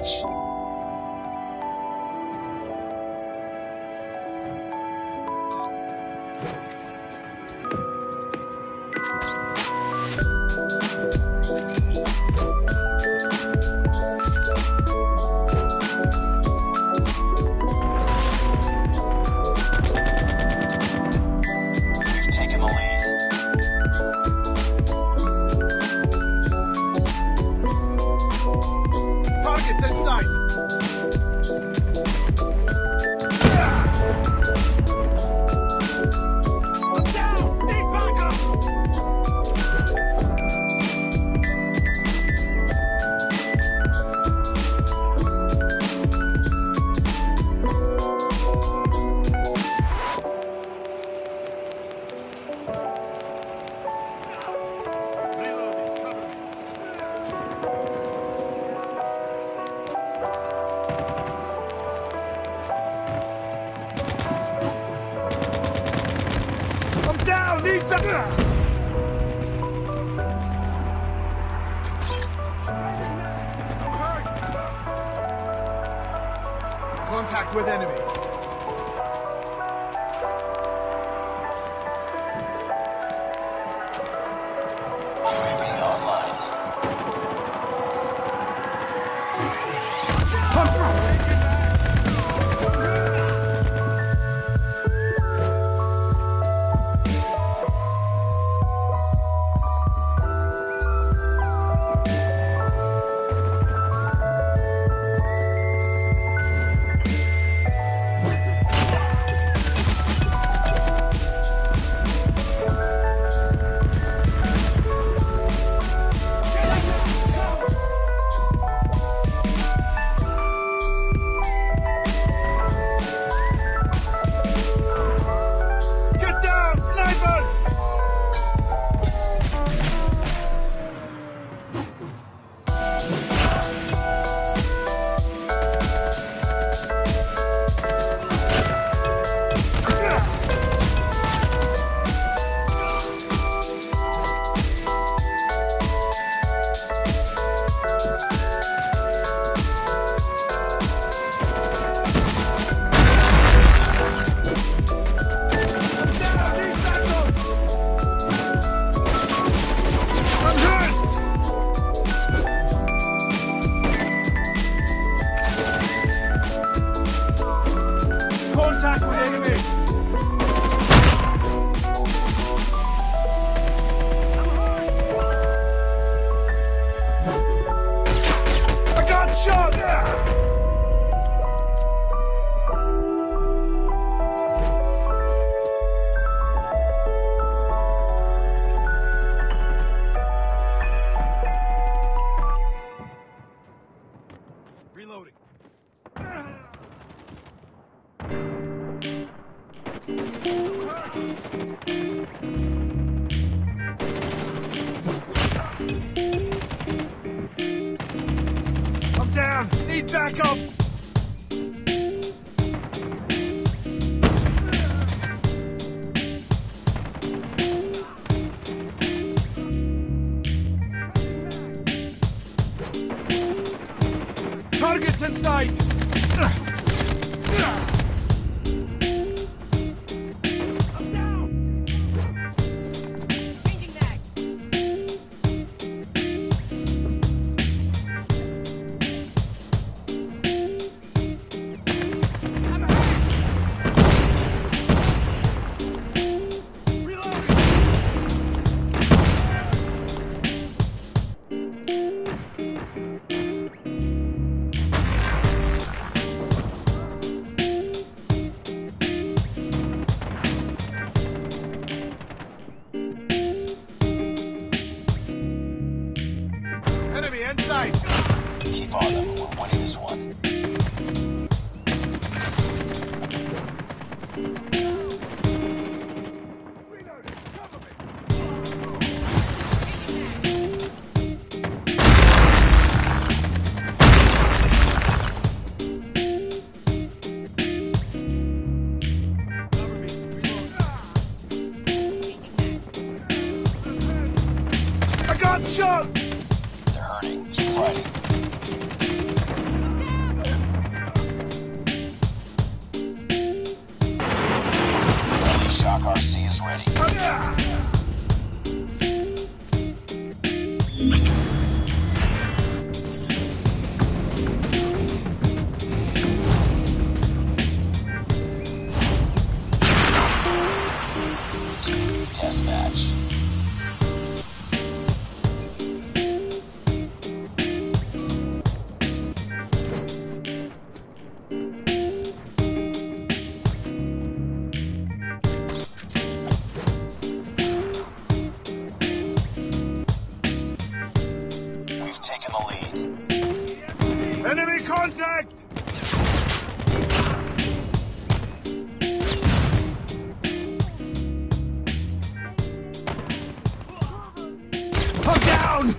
watch. We've taken the lead. Targets in sight. I'm down! Need backup! Reloading. Cover me. I'm down! Need backup! I'm hurt! Contact with enemy. UAV online. Get down, sniper! I'm hurt! Contact with enemy! I got shot! Reloading. I'm down. Need backup. Targets in sight. I'm down. Changing back. Enemy in sight. Keep on them. We're winning this one. Reloading. Cover me. Cover me. Reload. I got shot. They're hurting. Keep fighting. RC is ready. Deathmatch. We've taken the lead. Enemy contact! I'm down!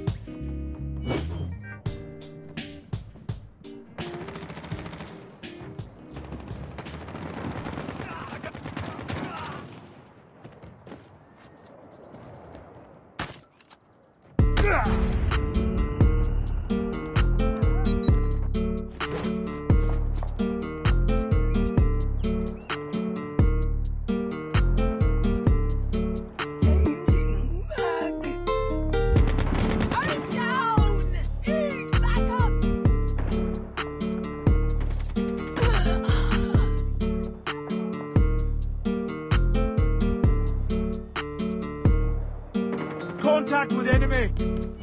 I'm down! Back up! Contact with enemy!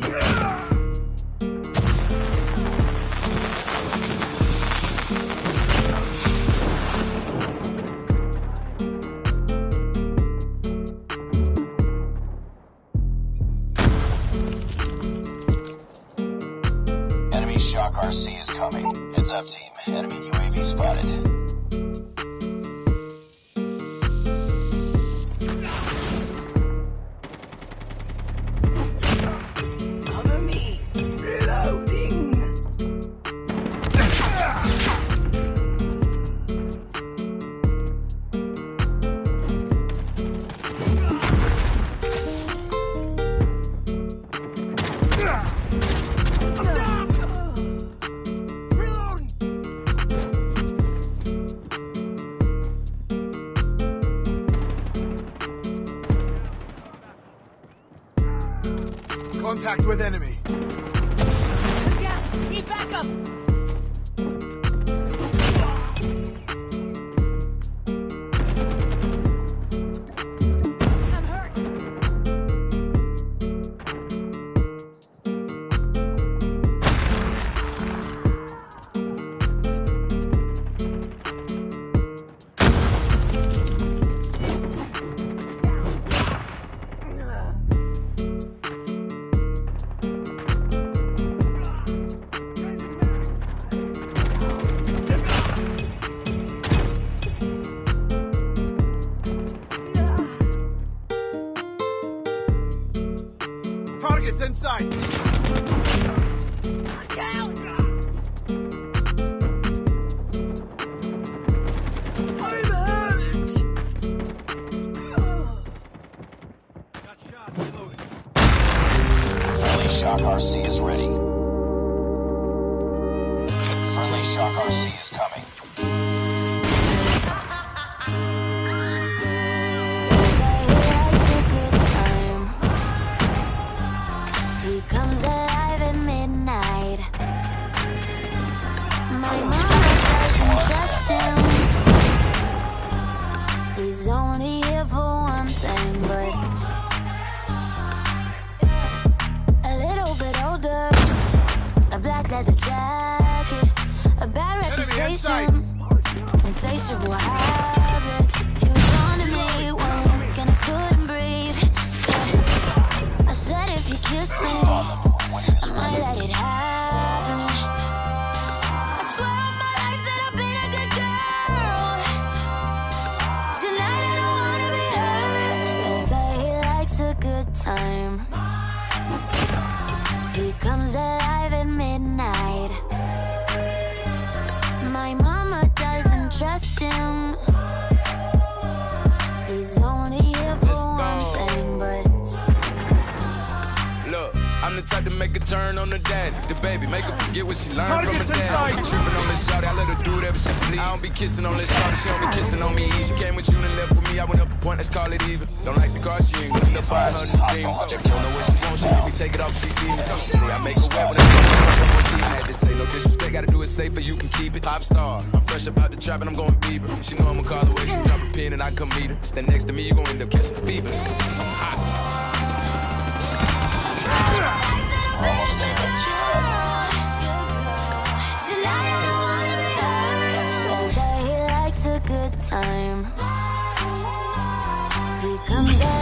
Enemy Shock RC is coming. Heads up, team. Enemy UAV spotted. Cover me! Reloading! Contact with enemy. Yeah, need backup! I'm hurt! Targets in sight. Down! I'm hurt! Got shot. Reloading. Friendly Shock RC is ready. Friendly Shock RC is coming. He comes alive at midnight. My mama doesn't trust him. He's only here for one thing, but a little bit older, a black leather jacket, a bad reputation, insatiable habits. He was on to me when looking, I couldn't breathe. Yeah. I said if you kiss me, I might let it happen. I swear on my life that I've been a good girl. Tonight I don't wanna be hurt. They say he likes a good time. He comes alive at midnight. My mama doesn't trust him. He's only here for one thing, but Look, I'm the type to make a turn on the daddy. The baby, make her forget what she learned from her Target's dad. I don't be tripping on this shawty, I let her do whatever she please. I don't be kissing on this shawty, she don't be kissing on me. She came with you and left with me, I went up a point, let's call it even. Don't like the car, she ain't gonna buy her new things. If you don't know what she wants, she let me take it off, she see me. She say I make her wet when I had to say no disrespect, gotta do it safer, you can keep it. Pop star, I'm fresh up out the trap and I'm going Bieber. She know I'ma call away, she drop a pin and I come meet her. Stand next to me, you gon' end up catching fever. I'm hot. Almost there, Tonight I wanna be hurt. They say he likes a good time. He comes out